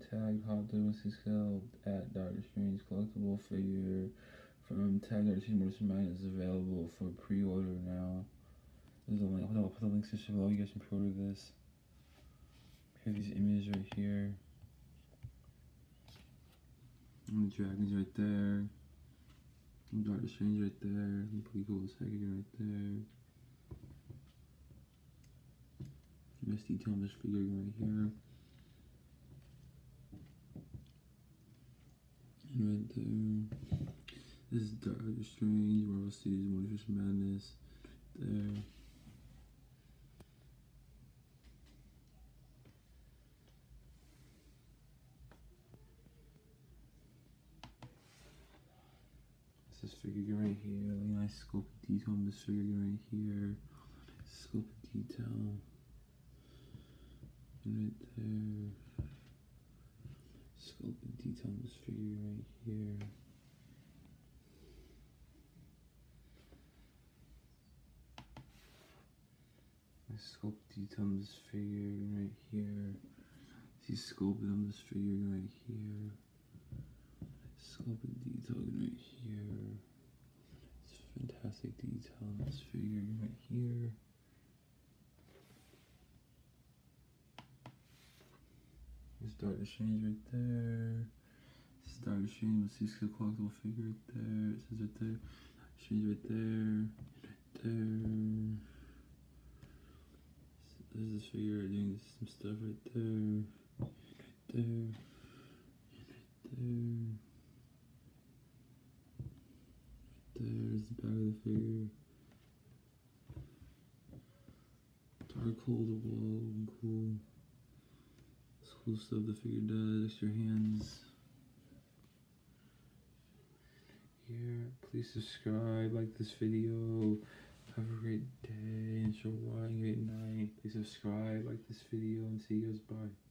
Tag Hot 316 scale at Doctor Strange collectible figure from Tag Doctor Strange Multiverse Madness is available for pre-order now. There's a link. I'll put the links in below. You guys can pre-order this. Here's these images right here. And the dragons right there. And Doctor Strange right there. Pretty cool second right there. Best detail on this figure right here. And right there. This is Doctor Strange, Marvel Studios Multiverse Madness. There. This figure right here, really nice scope of detail on this figure right here. Scope of detail. And right there. Scope of detail on this figure right here. Scope of detail on this figure right here. See scope on this figure right here. Scope of detail right here. It's fantastic detail on this figure right here. There's Doctor Strange right there. This is Doctor Strange with this collectible figure right there. It says right there. Strange right there. Right there. There's this figure doing some stuff right there. Right there. Right there. There's the back of the figure. Dark hole the wall, cool. It's cool stuff the figure does. Extra hands. Here, please subscribe, like this video. Have a great day, and great night. Please subscribe, like this video, and see you guys. Bye.